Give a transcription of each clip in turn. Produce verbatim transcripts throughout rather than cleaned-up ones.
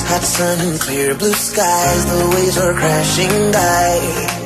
hot sun and clear blue skies, the waves were crashing by.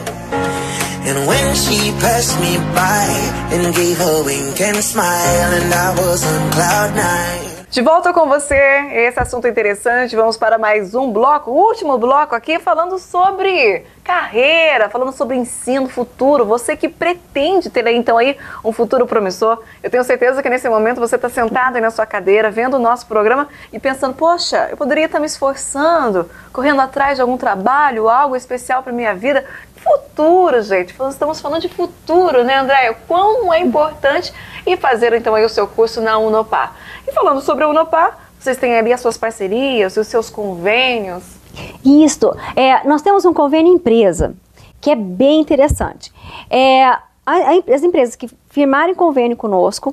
And when she passed me by and gave a wink and smile, and I was on cloud nine. De volta com você, esse assunto é interessante, vamos para mais um bloco, o último bloco aqui, falando sobre carreira, falando sobre ensino, futuro, você que pretende ter aí, então aí um futuro promissor. Eu tenho certeza que nesse momento você está sentado aí na sua cadeira, vendo o nosso programa e pensando, poxa, eu poderia estar me esforçando, correndo atrás de algum trabalho, algo especial para minha vida. Futuro, gente, nós estamos falando de futuro, né, Andréia? Quão é importante ir fazer então aí o seu curso na Unopar. E falando sobre a Unopar, vocês têm ali as suas parcerias, os seus convênios? Isso, é, nós temos um convênio empresa, que é bem interessante. É, a, a, as empresas que firmarem convênio conosco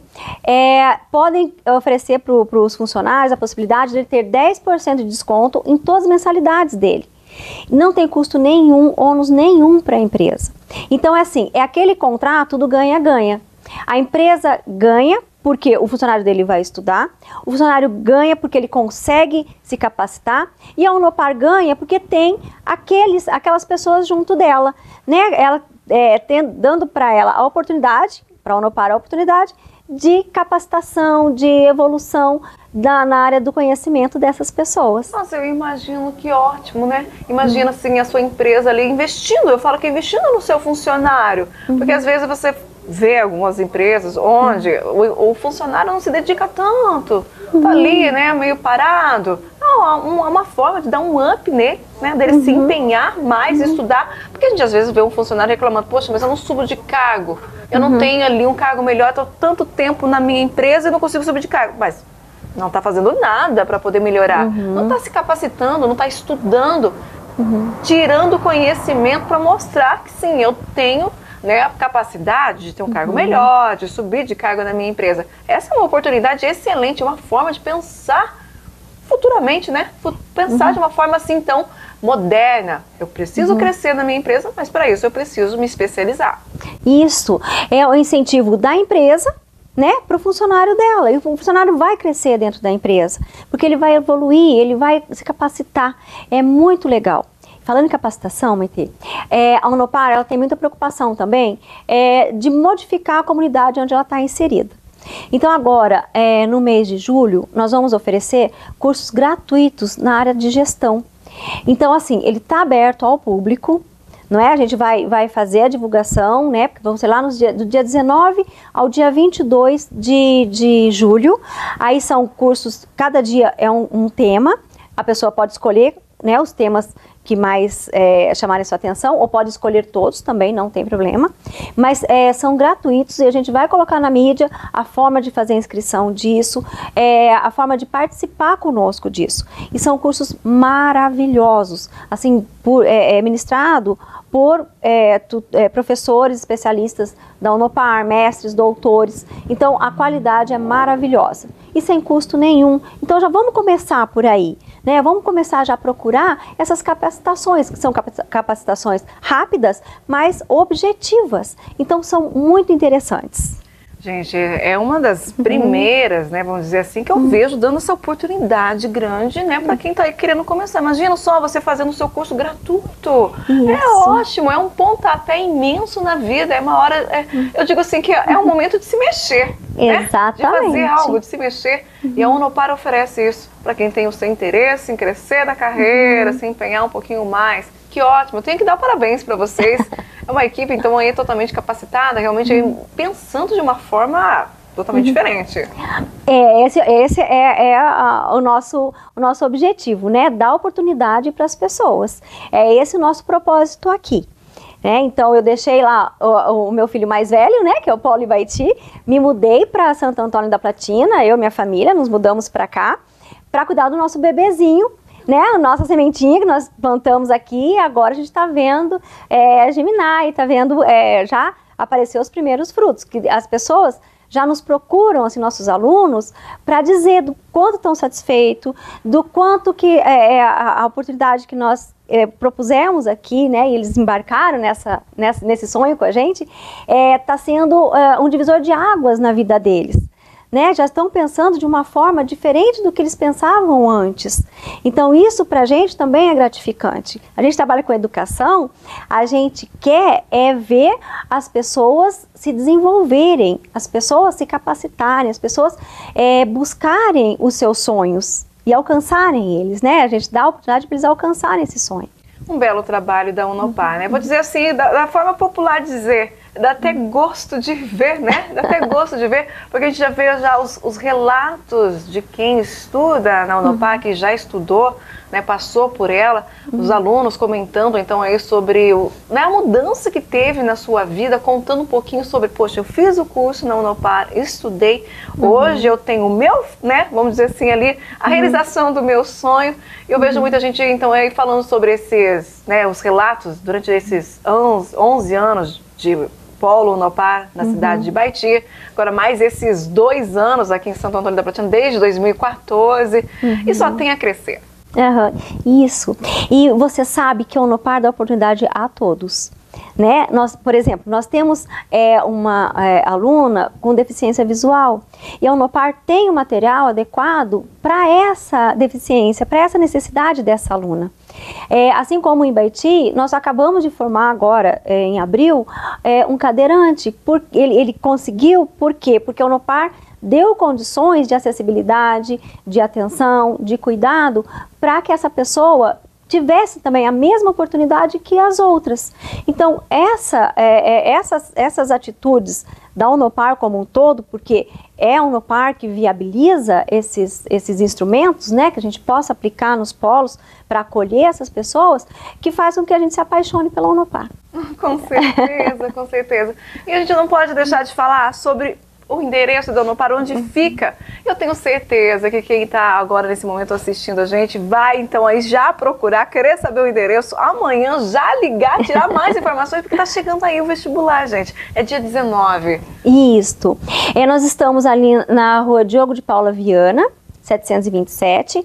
é, podem oferecer para os funcionários a possibilidade de ter dez por cento de desconto em todas as mensalidades dele. Não tem custo nenhum, ônus nenhum para a empresa. Então é assim, é aquele contrato do ganha-ganha. A empresa ganha porque o funcionário dele vai estudar, o funcionário ganha porque ele consegue se capacitar e a Unopar ganha porque tem aqueles, aquelas pessoas junto dela, né? Ela é, tem, dando para ela a oportunidade, para a Unopar a oportunidade de capacitação, de evolução da, na área do conhecimento dessas pessoas. Nossa, eu imagino que ótimo, né? Imagina uhum. assim a sua empresa ali investindo, eu falo que investindo no seu funcionário, uhum. porque às vezes você vê algumas empresas onde uhum. o, o funcionário não se dedica tanto, uhum. tá ali, né, meio parado. Não, uma, uma forma de dar um up, né, né dele uhum. se empenhar mais, uhum. estudar, porque a gente às vezes vê um funcionário reclamando, poxa, mas eu não subo de cargo, eu uhum. não tenho ali um cargo melhor, estou tanto tempo na minha empresa e não consigo subir de cargo, mas não está fazendo nada para poder melhorar, uhum. não está se capacitando, não está estudando, uhum. tirando conhecimento para mostrar que sim, eu tenho, né, a capacidade de ter um cargo uhum. melhor, de subir de cargo na minha empresa. Essa é uma oportunidade excelente, uma forma de pensar futuramente, né? Pensar uhum. de uma forma assim tão moderna. Eu preciso uhum. crescer na minha empresa, mas para isso eu preciso me especializar. Isso é o incentivo da empresa, né, para o funcionário dela. E o funcionário vai crescer dentro da empresa, porque ele vai evoluir, ele vai se capacitar. É muito legal. Falando em capacitação, Maitê, é, a Unopar ela tem muita preocupação também é, de modificar a comunidade onde ela está inserida. Então agora, é, no mês de julho, nós vamos oferecer cursos gratuitos na área de gestão. Então assim, ele está aberto ao público, não é? A gente vai, vai fazer a divulgação, né? Porque vamos ser lá nos dia, do dia dezenove ao dia vinte e dois de, de julho. Aí são cursos, cada dia é um, um tema, a pessoa pode escolher, né, os temas que mais é, chamarem sua atenção, ou pode escolher todos também, não tem problema, mas é, são gratuitos e a gente vai colocar na mídia a forma de fazer a inscrição disso, é, a forma de participar conosco disso, e são cursos maravilhosos, assim, por, é, é ministrado por é, tu, é, professores especialistas da Unopar, mestres, doutores, então a qualidade é maravilhosa e sem custo nenhum. Então já vamos começar por aí, né? Vamos começar já a procurar essas capacitações, que são capacitações rápidas, mas objetivas, então são muito interessantes. Gente, é uma das primeiras, né, vamos dizer assim, que eu uhum. vejo dando essa oportunidade grande, né, para quem está querendo começar. Imagina só você fazendo o seu curso gratuito. Isso. É ótimo, é um pontapé imenso na vida, é uma hora, é, eu digo assim, que é um momento de se mexer, né? Exatamente. De fazer algo, de se mexer. Uhum. E a Unopar oferece isso para quem tem o seu interesse em crescer na carreira, uhum. se empenhar um pouquinho mais. Que ótimo, eu tenho que dar parabéns para vocês. É uma equipe, então, aí totalmente capacitada, realmente aí, pensando de uma forma totalmente uhum. diferente. É, esse esse é, é a, o, nosso, o nosso objetivo, né? Dar oportunidade para as pessoas. É esse o nosso propósito aqui. Né? Então, eu deixei lá o, o meu filho mais velho, né, que é o Paulo Ibaiti, me mudei para Santo Antônio da Platina, eu e minha família, nos mudamos para cá, para cuidar do nosso bebezinho, né, a nossa sementinha que nós plantamos aqui, agora a gente está vendo é, germinar e está vendo é, já aparecer os primeiros frutos, que as pessoas já nos procuram, assim, nossos alunos, para dizer do quanto estão satisfeitos, do quanto que é, é a, a oportunidade que nós é, propusemos aqui, né, e eles embarcaram nessa, nessa, nesse sonho com a gente, está é, sendo é, um divisor de águas na vida deles. né, já estão pensando de uma forma diferente do que eles pensavam antes. Então isso para a gente também é gratificante. A gente trabalha com educação, a gente quer é ver as pessoas se desenvolverem, as pessoas se capacitarem, as pessoas é, buscarem os seus sonhos e alcançarem eles, né? A gente dá a oportunidade para eles alcançarem esse sonho. Um belo trabalho da Unopar, né? Vou dizer assim, da, da forma popular de dizer, dá até gosto de ver, né? Dá até gosto de ver, porque a gente já vê já os, os relatos de quem estuda na Unopar, que já estudou, né, passou por ela, os alunos comentando então aí sobre o, né, a mudança que teve na sua vida, contando um pouquinho sobre, poxa, eu fiz o curso na Unopar, estudei, uhum. hoje eu tenho o meu, né, vamos dizer assim ali, a realização uhum. do meu sonho. Eu vejo uhum. muita gente então aí falando sobre esses, né, os relatos durante esses onze anos de Polo Unopar na uhum. cidade de Baiti, agora mais esses dois anos aqui em Santo Antônio da Platina, desde dois mil e quatorze, uhum. e só tem a crescer. Uhum, isso. E você sabe que a Unopar dá oportunidade a todos, né? Nós, por exemplo, nós temos é, uma é, aluna com deficiência visual e a Unopar tem o material adequado para essa deficiência, para essa necessidade dessa aluna. É, assim como em Baiti, nós acabamos de formar agora, é, em abril, é, um cadeirante. Por, ele, ele conseguiu, por quê? Porque a Unopar deu condições de acessibilidade, de atenção, de cuidado, para que essa pessoa tivesse também a mesma oportunidade que as outras. Então, essa, é, é, essas, essas atitudes da Unopar como um todo, porque é a Unopar que viabiliza esses, esses instrumentos, né, que a gente possa aplicar nos polos para acolher essas pessoas, que faz com que a gente se apaixone pela Unopar. Com certeza, com certeza. E a gente não pode deixar de falar sobre o endereço da Unopar, onde uhum. fica. Eu tenho certeza que quem está agora nesse momento assistindo a gente vai então aí já procurar, querer saber o endereço, amanhã já ligar, tirar mais informações, porque está chegando aí o vestibular, gente. É dia dezenove. Isto. É, nós estamos ali na rua Diogo de Paula Viana, setecentos e vinte e sete.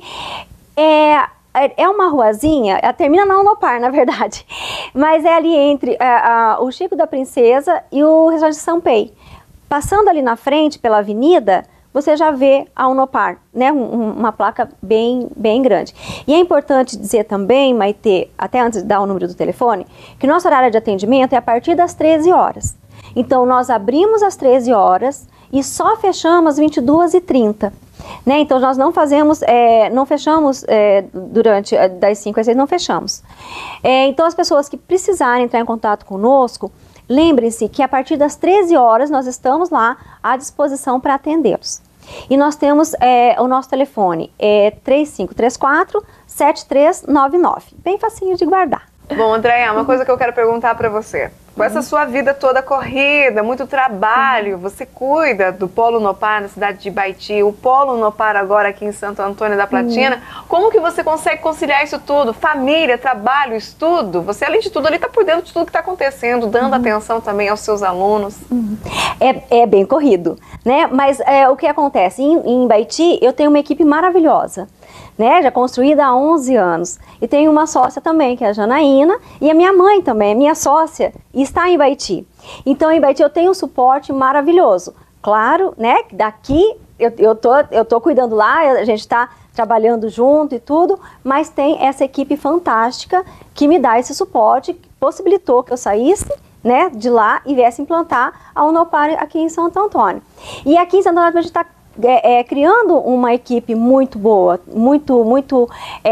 É... É uma ruazinha, ela termina na Unopar, na verdade, mas é ali entre é, a, o Chico da Princesa e o restaurante São Pei. Passando ali na frente, pela avenida, você já vê a Unopar, né? Um, uma placa bem, bem grande. E é importante dizer também, Maitê, até antes de dar o número do telefone, que nosso horário de atendimento é a partir das treze horas. Então, nós abrimos às treze horas e só fechamos às vinte e duas e trinta. Né? Então, nós não fazemos, é, não fechamos é, durante, das cinco às seis, não fechamos. É, então, as pessoas que precisarem entrar em contato conosco, lembrem-se que a partir das treze horas nós estamos lá à disposição para atendê-los. E nós temos é, o nosso telefone, é três cinco três quatro, sete três nove nove, bem facinho de guardar. Bom, Andréia, uma coisa que eu quero perguntar para você. Com essa sua vida toda corrida, muito trabalho, você cuida do Polo Unopar na cidade de Baiti, o Polo Unopar agora aqui em Santo Antônio da Platina. Como que você consegue conciliar isso tudo? Família, trabalho, estudo? Você, além de tudo, ali está por dentro de tudo que está acontecendo, dando uhum. atenção também aos seus alunos. Uhum. É, é bem corrido, né? Mas é, o que acontece? Em, em Baiti, eu tenho uma equipe maravilhosa, né? Já construída há onze anos. E tenho uma sócia também, que é a Janaína, e a minha mãe também, a minha sócia, está em Baiti. Então, em Baiti eu tenho um suporte maravilhoso. Claro, né? Daqui eu, eu, tô, eu tô cuidando lá, a gente está trabalhando junto e tudo, mas tem essa equipe fantástica que me dá esse suporte, que possibilitou que eu saísse, né, de lá e viesse implantar a Unopar aqui em Santo Antônio. E aqui em Santo Antônio a gente está É, é, criando uma equipe muito boa, muito, muito,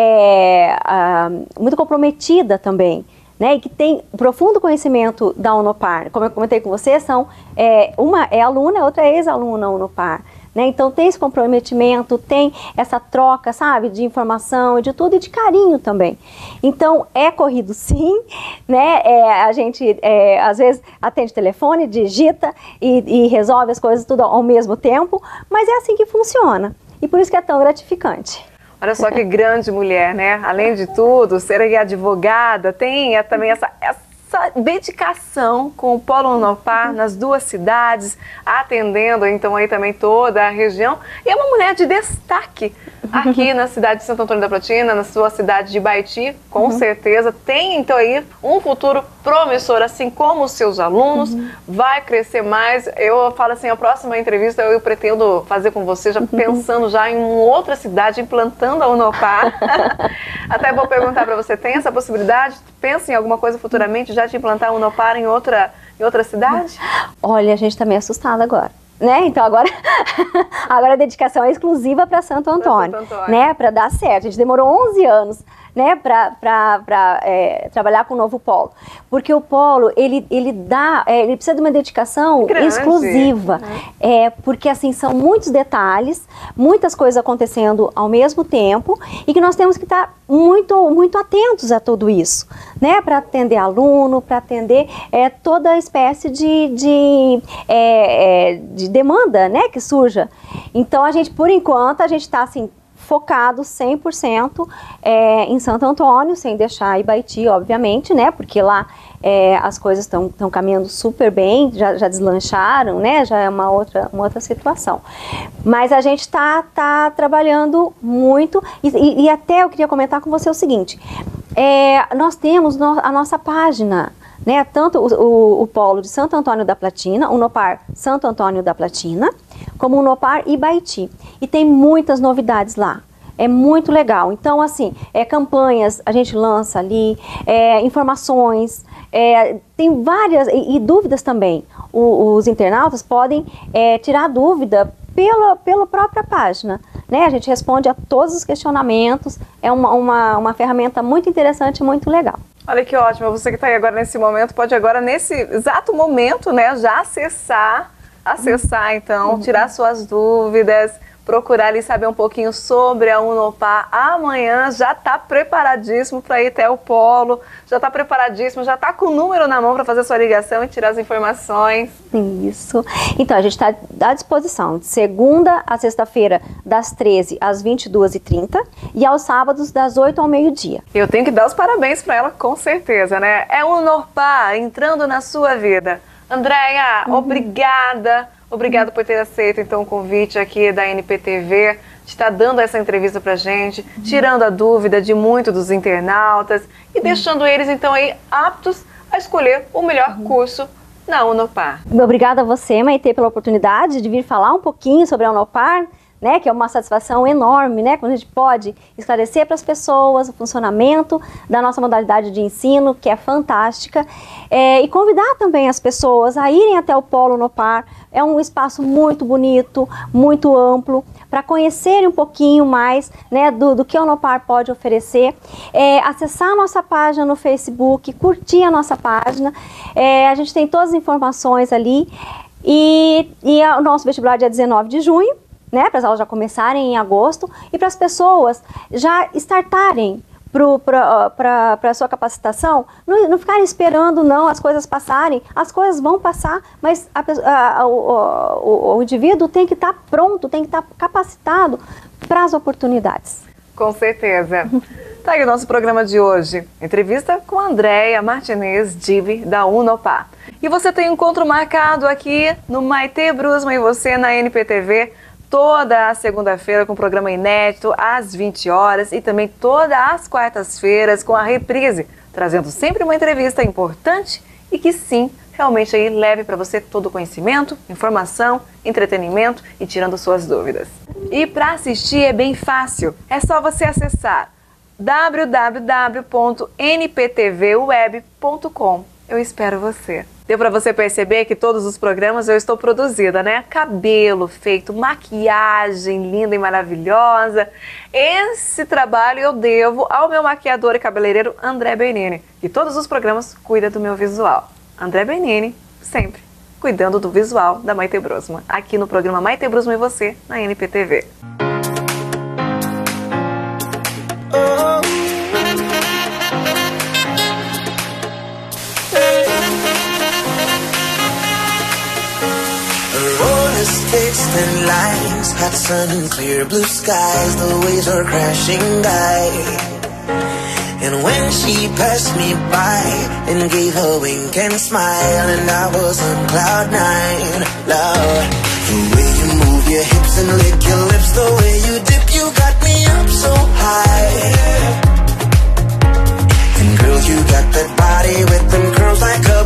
é, uh, muito comprometida também, né, e que tem profundo conhecimento da Unopar. Como eu comentei com você, são, é, uma é aluna, outra é ex-aluna Unopar. Né? Então tem esse comprometimento, tem essa troca, sabe, de informação e de tudo, e de carinho também. Então é corrido sim, né? É, a gente é, às vezes atende telefone, digita e, e resolve as coisas tudo ao mesmo tempo, mas é assim que funciona e por isso que é tão gratificante. Olha só que grande mulher, né? Além de tudo, ser advogada, tem também essa, essa dedicação com o Polo Unopar nas duas cidades, atendendo então aí também toda a região. E é uma mulher de destaque aqui na cidade de Santo Antônio da Platina, na sua cidade de Baiti, com certeza. Tem então aí um futuro promissor, assim como os seus alunos, uhum. vai crescer mais. Eu falo assim, a próxima entrevista eu pretendo fazer com você, já pensando já em outra cidade, implantando a Unopar. Até vou perguntar para você, tem essa possibilidade? Pensa em alguma coisa futuramente, já de implantar a Unopar em outra, em outra cidade? Olha, a gente está meio assustada agora. Né? Então agora, agora a dedicação é exclusiva para Santo Antônio, Santo Antônio. Né? Para dar certo. A gente demorou onze anos, né? Para é, trabalhar com o novo polo, porque o polo ele, ele dá, é, ele precisa de uma dedicação grande, exclusiva, uhum. é, porque assim são muitos detalhes, muitas coisas acontecendo ao mesmo tempo e que nós temos que estar muito, muito atentos a tudo isso, né? Para atender aluno, para atender é, toda espécie de, de, é, é, de demanda, né? Que surja. Então a gente, por enquanto, a gente está assim focado cem por cento é, em Santo Antônio, sem deixar Ibaiti, obviamente, né? Porque lá é, as coisas estão caminhando super bem, já, já deslancharam, né? Já é uma outra, uma outra situação. Mas a gente está tá trabalhando muito e, e, e até eu queria comentar com você o seguinte, é, nós temos no, a nossa página, né? Tanto o, o, o polo de Santo Antônio da Platina, o Unopar Santo Antônio da Platina, como o Unopar Ibaiti. E tem muitas novidades lá. É muito legal. Então, assim, é, campanhas a gente lança ali, é, informações, é, tem várias, e, e dúvidas também. O, os internautas podem é, tirar dúvida pela, pela própria página. Né? A gente responde a todos os questionamentos. É uma, uma, uma ferramenta muito interessante e muito legal. Olha que ótimo. Você que está aí agora nesse momento, pode agora, nesse exato momento, né, já acessar acessar então, uhum. tirar suas dúvidas, procurar ali saber um pouquinho sobre a Unopar. Amanhã já está preparadíssimo para ir até o polo, já está preparadíssimo, já está com o número na mão para fazer sua ligação e tirar as informações. Isso. Então, a gente está à disposição de segunda a sexta-feira, das treze às vinte e duas e trinta e aos sábados, das oito ao meio-dia. Eu tenho que dar os parabéns para ela, com certeza, né? É o Unopar entrando na sua vida. Andréia, uhum. obrigada, obrigada uhum. por ter aceito então o convite aqui da N P T V, de estar dando essa entrevista pra gente, uhum. tirando a dúvida de muitos dos internautas e uhum. deixando eles então aí aptos a escolher o melhor uhum. curso na Unopar. Obrigada a você, Maitê, pela oportunidade de vir falar um pouquinho sobre a Unopar, né, que é uma satisfação enorme, né, quando a gente pode esclarecer para as pessoas o funcionamento da nossa modalidade de ensino, que é fantástica, é, e convidar também as pessoas a irem até o Polo Unopar. É um espaço muito bonito, muito amplo, para conhecerem um pouquinho mais, né, do, do que a Unopar pode oferecer, é, acessar a nossa página no Facebook, curtir a nossa página, é, a gente tem todas as informações ali, e, e o nosso vestibular é dia dezenove de junho, né, para as aulas já começarem em agosto e para as pessoas já startarem para a sua capacitação, não, não ficarem esperando não as coisas passarem, as coisas vão passar, mas a, a, a, o, o, o indivíduo tem que estar pronto, tem que estar capacitado para as oportunidades. Com certeza. Tá aí o nosso programa de hoje, entrevista com a Andréia Martinez Dibi, da Unopar. E você tem um encontro marcado aqui no Maitê Brusman e você na N P T V, toda a segunda-feira com programa inédito às vinte horas e também todas as quartas-feiras com a reprise, trazendo sempre uma entrevista importante e que sim, realmente aí leve para você todo o conhecimento, informação, entretenimento e tirando suas dúvidas. E para assistir é bem fácil, é só você acessar w w w ponto n p t v web ponto com. Eu espero você. Deu para você perceber que todos os programas eu estou produzida, né? Cabelo feito, maquiagem linda e maravilhosa. Esse trabalho eu devo ao meu maquiador e cabeleireiro André Bernini, que todos os programas cuida do meu visual. André Bernini, sempre cuidando do visual da Maitê Brusman, aqui no programa Maitê Brusman e você, na N P T V. Thin lines, hot sun and clear blue skies, the waves are crashing by. And when she passed me by and gave a wink and smile, and I was on cloud nine, Lord, the way you move your hips and lick your lips, the way you dip, you got me up so high. And girl, you got that body with them curls. arms like a